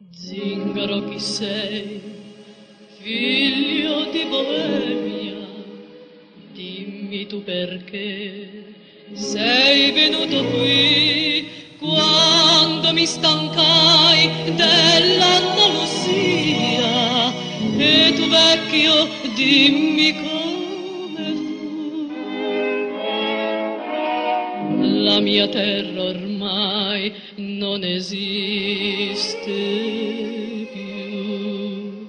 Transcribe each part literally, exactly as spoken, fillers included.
Zingaro chi sei, figlio di Boemia, dimmi tu perché sei venuto qui quando mi stancai dell'Andalusia, e tu vecchio dimmi come fu. La mia terra ormai non esiste più.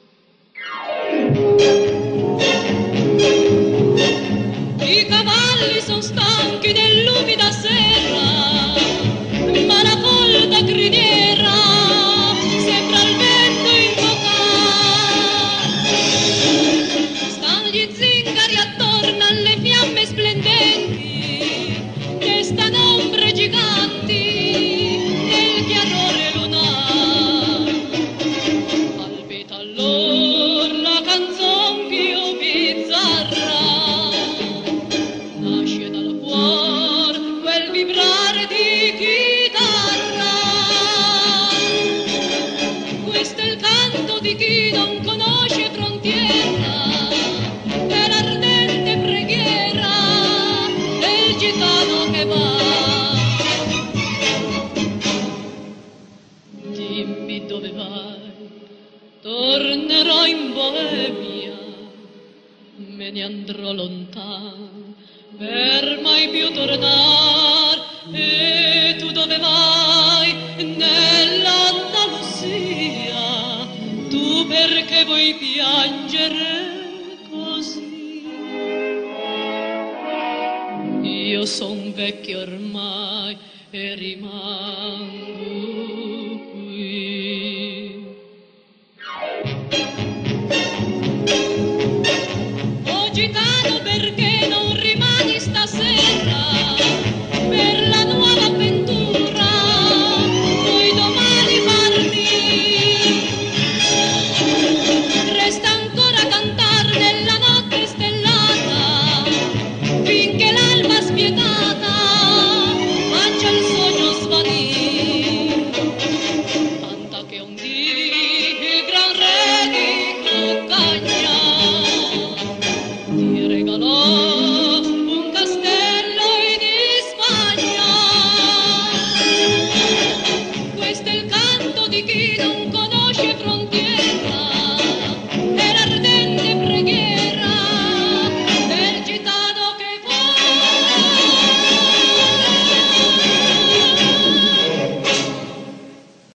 I cavalli son stanchi dell'umida sera, ma la folta criniera sembra il vento invocar. Stan gli zingari attorno alle fiamme splendenti, destan ombre giganti nel chiarore lunar. Palpita allor la canzon più bizzarra, nasce dal cuor quel vibrare di chitarra. Questo è il canto di chi non conosce frontiera, è l'ardente preghiera del gitano che va. Dimmi dove vai, tornerò in Boemia, me ne andrò lontan per mai più tornar. E tu dove vai? Nell'Andalusia. Tu perché vuoi piangere così? Io son vecchio ormai e rimango qui. Oh gitano, perché non rimani stasera per la nuova avventura? Poi domani parti. Resta ancora a cantar nella notte stellata, finché l'alba spietata faccia il sogno svanir. Canta che un dì il gran re di Cuccagna ti regalò un castello in Spagna. Questo è il canto di chi non conosce